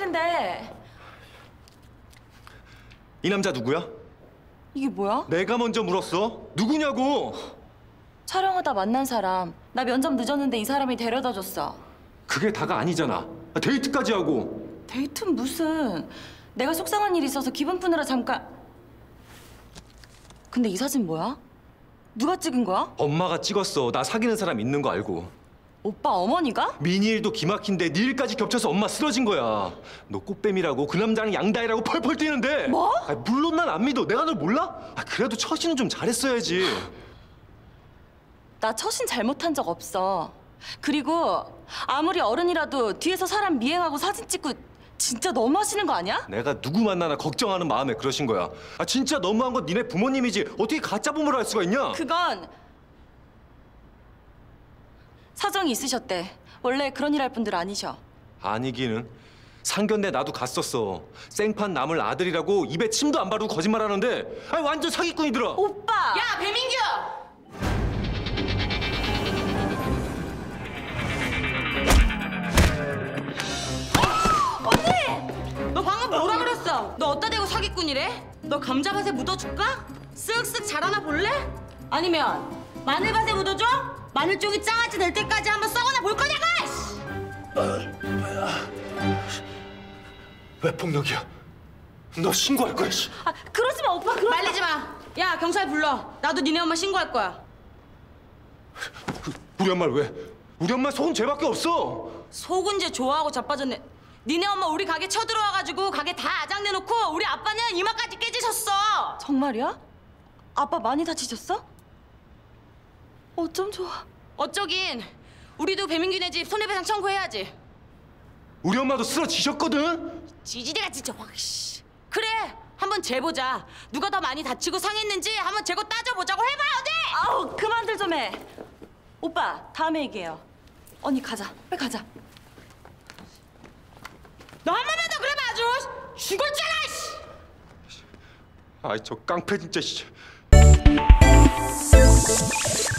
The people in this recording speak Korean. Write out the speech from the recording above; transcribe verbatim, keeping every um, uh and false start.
있는데. 이 남자 누구야? 이게 뭐야? 내가 먼저 물었어. 누구냐고. 촬영하다 만난 사람. 나 면접 늦었는데 이 사람이 데려다 줬어. 그게 다가 아니잖아. 데이트까지 하고. 데이트는 무슨. 내가 속상한 일이 있어서 기분 푸느라 잠깐. 근데 이 사진 뭐야? 누가 찍은 거야? 엄마가 찍었어. 나 사귀는 사람 있는 거 알고. 오빠 어머니가? 미니 일도 기막힌데 네 일까지 겹쳐서 엄마 쓰러진 거야. 너 꽃뱀이라고 그 남자랑 양다이라고 펄펄 뛰는데. 뭐? 아, 물론 난 안 믿어. 내가 널 몰라? 아, 그래도 처신은 좀 잘했어야지. 나 처신 잘못한 적 없어. 그리고 아무리 어른이라도 뒤에서 사람 미행하고 사진 찍고 진짜 너무 하시는 거 아니야? 내가 누구 만나나 걱정하는 마음에 그러신 거야. 아 진짜 너무한 건 니네 부모님이지 어떻게 가짜 부모를 할 수가 있냐? 그건 사정이 있으셨대. 원래 그런 일 할 분들 아니셔. 아니기는. 상견례 나도 갔었어. 생판 남을 아들이라고 입에 침도 안 바르고 거짓말하는데 아니 완전 사기꾼이더라. 오빠! 야, 배민규! 언니! 너 방금 뭐라 그랬어? 너 어디다 대고 사기꾼이래? 너 감자밭에 묻어줄까? 쓱쓱 자라나 볼래? 아니면 마늘밭에 묻어줘? 마늘 쪽이 장아찌 될 때까지 한번 썩어나 볼 거냐고! 왜 폭력이야? 너 신고할 거야. 씨. 아, 그러지 마, 오빠. 그러지 말리지 마. 야, 경찰 불러. 나도 니네 엄마 신고할 거야. 우리 엄마를 왜? 우리 엄마 속은 죄밖에 없어. 속은 죄 좋아하고 자빠졌네. 니네 엄마 우리 가게 쳐들어와가지고 가게 다 아장내놓고 우리 아빠는 이마까지 깨지셨어. 정말이야? 아빠 많이 다치셨어? 어쩜 좋아. 어쩌긴. 우리도 배민규네 집 손해배상 청구해야지. 우리 엄마도 쓰러지셨거든. 지지대가 진짜 확. 씨. 그래, 한번 재보자. 누가 더 많이 다치고 상했는지 한번 재고 따져보자고 해봐, 어디? 아우, 그만들 좀 해. 오빠, 다음에 얘기해요. 언니 가자. 빨리 가자. 너 한 번만 더 그러면 아주 죽었잖아. 씨. 아이 저 깡패 진짜. 씨.